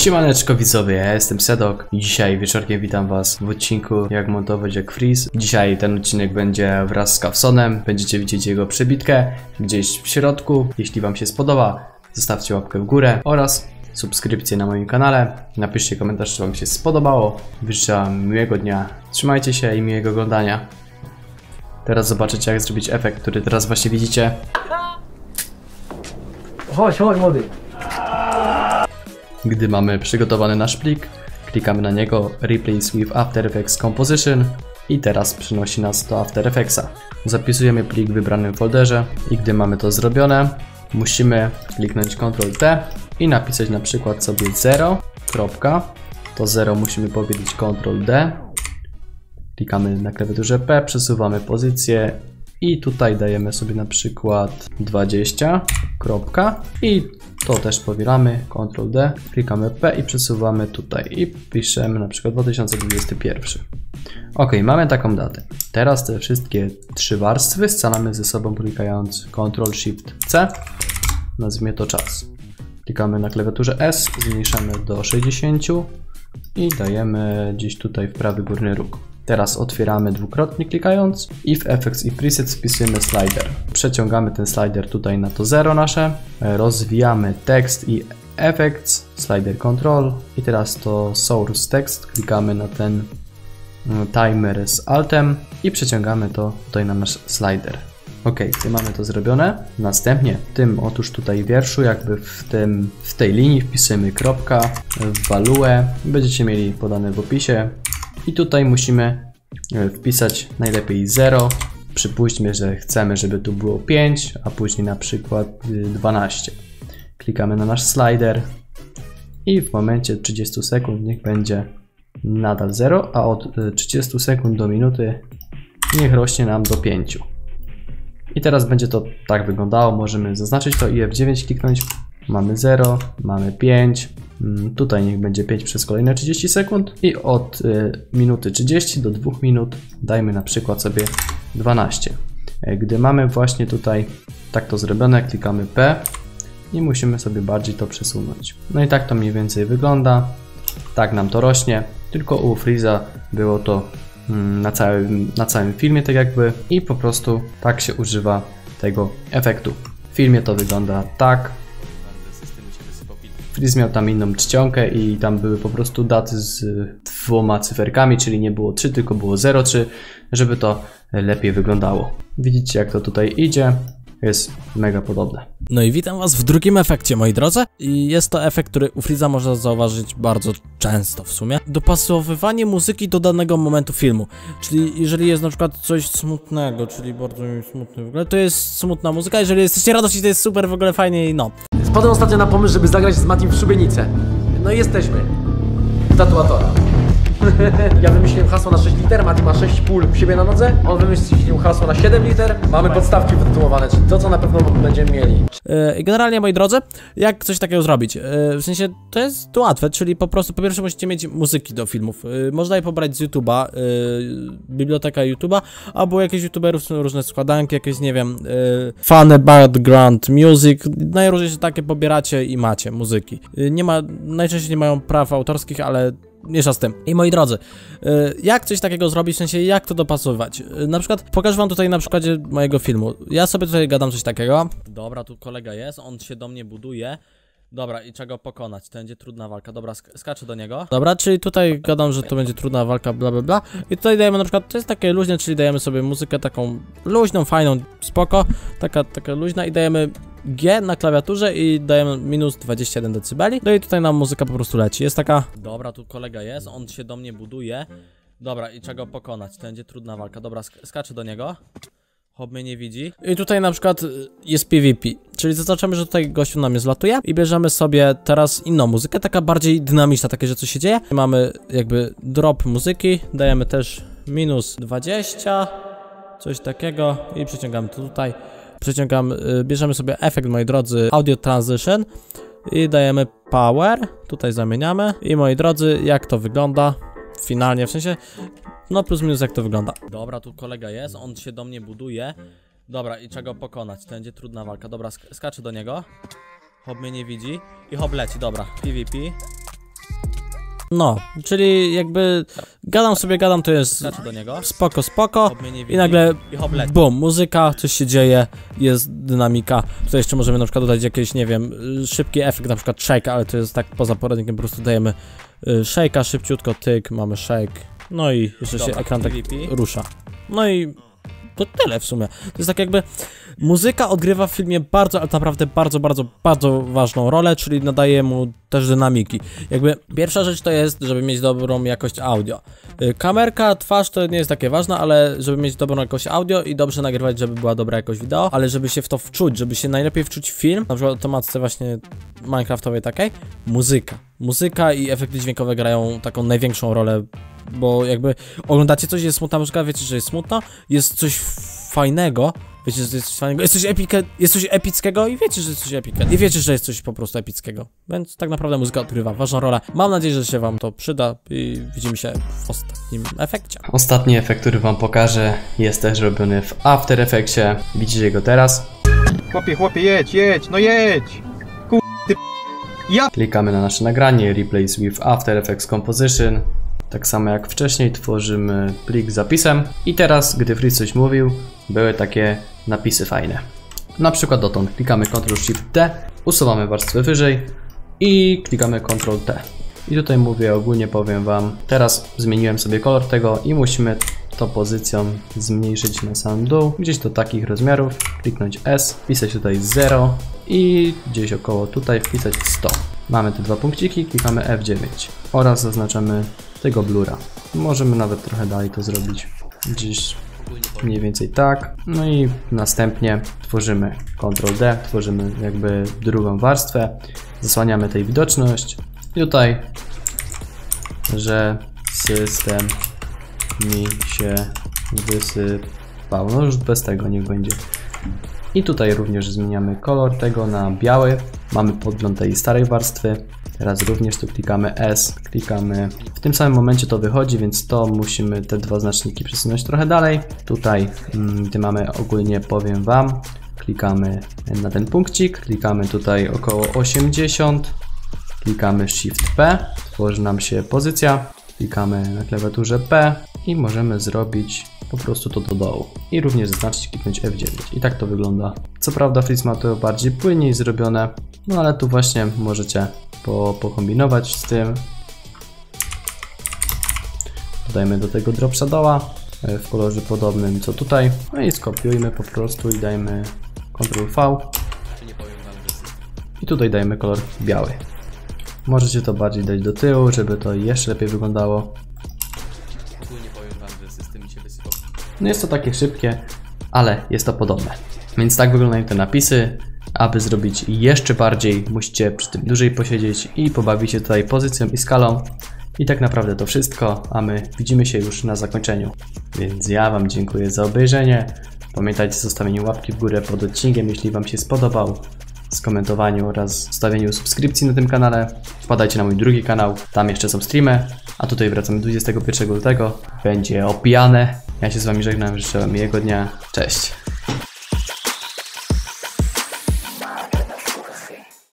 Siemaneczko widzowie, ja jestem Sedok i dzisiaj wieczorkiem witam was w odcinku jak montować jak Freeze. Dzisiaj ten odcinek będzie wraz z Kawsonem, będziecie widzieć jego przebitkę gdzieś w środku. Jeśli wam się spodoba, zostawcie łapkę w górę oraz subskrypcję na moim kanale. Napiszcie komentarz, czy wam się spodobało. Życzę wam miłego dnia, trzymajcie się i miłego oglądania. Teraz zobaczycie jak zrobić efekt, który teraz właśnie widzicie. Chodź, młody. Gdy mamy przygotowany nasz plik, klikamy na niego Replace with After Effects Composition i teraz przenosi nas do After Effectsa. Zapisujemy plik w wybranym folderze i gdy mamy to zrobione, musimy kliknąć Ctrl+T i napisać na przykład sobie 0, to 0 musimy powiedzieć Ctrl+D, klikamy na klawiaturze P, przesuwamy pozycję i tutaj dajemy sobie na przykład 20, i to też powielamy, Ctrl+D, klikamy P i przesuwamy tutaj i piszemy na przykład 2021. Ok, mamy taką datę. Teraz te wszystkie trzy warstwy scalamy ze sobą klikając Ctrl+Shift+C, nazwijmy to czas. Klikamy na klawiaturze S, zmniejszamy do 60 i dajemy gdzieś tutaj w prawy górny róg. Teraz otwieramy dwukrotnie klikając i w Effects i Presets wpisujemy slider. Przeciągamy ten slider tutaj na to 0 nasze, rozwijamy tekst i Effects, slider Control i teraz to Source Text, klikamy na ten timer z Altem i przeciągamy to tutaj na nasz slider. Ok, gdy mamy to zrobione, następnie w tym otóż tutaj wierszu, jakby w tej linii wpisujemy kropka, value, będziecie mieli podane w opisie. I tutaj musimy wpisać najlepiej 0. Przypuśćmy, że chcemy, żeby tu było 5, a później na przykład 12. Klikamy na nasz slider i w momencie 30 sekund niech będzie nadal 0, a od 30 sekund do minuty niech rośnie nam do 5. I teraz będzie to tak wyglądało. Możemy zaznaczyć to i F9 kliknąć. Mamy 0, mamy 5. Tutaj niech będzie 5 przez kolejne 30 sekund i od minuty 30 do 2 minut dajmy na przykład sobie 12. Gdy mamy właśnie tutaj tak to zrobione, klikamy P i musimy sobie bardziej to przesunąć. No i tak to mniej więcej wygląda. Tak nam to rośnie, tylko u Freeza było to na całym filmie tak jakby i po prostu tak się używa tego efektu. W filmie to wygląda tak. Freeze miał tam inną czcionkę i tam były po prostu daty z dwoma cyferkami, czyli nie było 3, tylko było 03, żeby to lepiej wyglądało. Widzicie jak to tutaj idzie, jest mega podobne. No i witam was w drugim efekcie, moi drodzy. I jest to efekt, który u Freeza można zauważyć bardzo często w sumie. Dopasowywanie muzyki do danego momentu filmu. Czyli jeżeli jest na przykład coś smutnego, czyli bardzo smutne w ogóle, to jest smutna muzyka. Jeżeli jesteście radości, to jest super, w ogóle fajnie i no. Wpadłem ostatnio na pomysł, żeby zagrać z Matim w szubienicę. No i jesteśmy. Tatuatora. Ja wymyśliłem hasło na 6 liter, Mati ma 6 pól u siebie na nodze. On wymyślił hasło na 7 liter. Mamy podstawki wytytułowane, czyli to co na pewno będziemy mieli. Generalnie, moi drodzy, jak coś takiego zrobić? W sensie, to jest łatwe, czyli po prostu po pierwsze musicie mieć muzyki do filmów. Można je pobrać z YouTube'a, biblioteka YouTube'a, albo jakichś YouTuberów są różne składanki, jakieś, nie wiem, funny background music, najróżniejsze takie pobieracie i macie muzyki. Najczęściej nie mają praw autorskich, ale mniejsza z tym. I moi drodzy, jak coś takiego zrobić, w sensie jak to dopasowywać? Na przykład, pokażę wam tutaj na przykładzie mojego filmu. Ja sobie tutaj gadam coś takiego. Dobra, tu kolega jest, on się do mnie buduje. Dobra, i trzeba go pokonać, to będzie trudna walka. Dobra, skaczę do niego. Dobra, czyli tutaj gadam, że to będzie trudna walka, bla bla bla. I tutaj dajemy na przykład, to jest takie luźne, czyli dajemy sobie muzykę taką luźną, fajną, spoko. Taka luźna i dajemy G na klawiaturze i dajemy minus 21 dB. No i tutaj nam muzyka po prostu leci. Jest taka... Dobra, tu kolega jest, on się do mnie buduje. Dobra, i trzeba go pokonać, to będzie trudna walka. Dobra, skaczę do niego. Hop mnie nie widzi. I tutaj na przykład jest PvP, czyli zaznaczamy, że tutaj gościu nam zlatuje i bierzemy sobie teraz inną muzykę, taka bardziej dynamiczna, takie, że coś się dzieje. Mamy jakby drop muzyki, dajemy też minus 20, coś takiego i przeciągamy to tutaj. Bierzemy sobie efekt, moi drodzy, Audio Transition i dajemy Power, tutaj zamieniamy i moi drodzy, jak to wygląda finalnie, w sensie, no plus minus jak to wygląda. Dobra, tu kolega jest, on się do mnie buduje. Dobra, i trzeba go pokonać, to będzie trudna walka. Dobra, skaczę do niego. Hop mnie nie widzi i hop leci, dobra, PvP. No, czyli jakby gadam, to jest do niego. spoko i nagle bum, muzyka, coś się dzieje, jest dynamika. Tutaj jeszcze możemy na przykład dodać jakiś, nie wiem, szybki efekt, na przykład shake, ale to jest tak poza poradnikiem, po prostu dajemy shake'a, szybciutko, tyk, mamy shake, no i jeszcze się ekran tak rusza. No i to tyle w sumie. To jest tak jakby muzyka odgrywa w filmie bardzo, ale naprawdę bardzo ważną rolę, czyli nadaje mu też dynamiki. Jakby pierwsza rzecz to jest, żeby mieć dobrą jakość audio. Kamerka, twarz to nie jest takie ważne, ale żeby mieć dobrą jakość audio i dobrze nagrywać, żeby była dobra jakość wideo, ale żeby się w to wczuć, żeby się najlepiej wczuć w film, na przykład w tematce właśnie minecraftowej takiej, muzyka i efekty dźwiękowe grają taką największą rolę, bo jakby oglądacie coś, jest smutna muzyka, wiecie, że jest smutno, jest coś fajnego, wiecie, że jest coś fajnego, jest coś epickiego i wiecie, że jest coś epickiego. I wiecie, że jest coś po prostu epickiego. Więc tak naprawdę muzyka odgrywa ważną rolę. Mam nadzieję, że się wam to przyda i widzimy się w ostatnim efekcie. Ostatni efekt, który wam pokażę, jest też robiony w After Effectsie. Widzicie go teraz. Chłopie, jedź, no jedź! Klikamy na nasze nagranie, Replace with After Effects Composition. Tak samo jak wcześniej tworzymy plik z zapisem. I teraz, gdy Freeze coś mówił, były takie napisy fajne. Na przykład dotąd klikamy Ctrl-Shift-T, usuwamy warstwę wyżej i klikamy Ctrl-T. I tutaj mówię, ogólnie powiem wam, teraz zmieniłem sobie kolor tego i musimy to pozycją zmniejszyć na sam dół, gdzieś do takich rozmiarów, kliknąć S, wpisać tutaj 0 i gdzieś około tutaj wpisać 100. Mamy te dwa punkciki, klikamy F9 oraz zaznaczamy tego blura. Możemy nawet trochę dalej to zrobić, gdzieś mniej więcej tak. No i następnie tworzymy Ctrl-D, tworzymy jakby drugą warstwę, zasłaniamy tej widoczność i tutaj, że system mi się wysypał, no już bez tego niech będzie. I tutaj również zmieniamy kolor tego na biały, mamy podgląd tej starej warstwy, teraz również tu klikamy S, klikamy, w tym samym momencie to wychodzi, więc to musimy te dwa znaczniki przesunąć trochę dalej. Tutaj, gdy mamy ogólnie powiem wam, klikamy na ten punkcik, klikamy tutaj około 80, klikamy Shift P, tworzy nam się pozycja, klikamy na klawiaturze P i możemy zrobić po prostu to do dołu i również zaznaczyć, kliknąć F9 i tak to wygląda. Co prawda Freeze ma to bardziej płynniej zrobione, no ale tu właśnie możecie pokombinować z tym. Dodajmy do tego drop shadowa w kolorze podobnym co tutaj, no i skopiujmy po prostu i dajmy Ctrl V i tutaj dajmy kolor biały. Możecie to bardziej dać do tyłu, żeby to jeszcze lepiej wyglądało. No jest to takie szybkie, ale jest to podobne. Więc tak wyglądają te napisy. Aby zrobić jeszcze bardziej, musicie przy tym dłużej posiedzieć i pobawić się tutaj pozycją i skalą. I tak naprawdę to wszystko, a my widzimy się już na zakończeniu. Więc ja wam dziękuję za obejrzenie. Pamiętajcie o zostawieniu łapki w górę pod odcinkiem, jeśli wam się spodobał, skomentowaniu oraz zostawieniu subskrypcji na tym kanale. Wpadajcie na mój drugi kanał, tam jeszcze są streamy. A tutaj wracamy 21 lutego, będzie opijane. Ja się z wami żegnam, życzę wam miłego dnia. Cześć!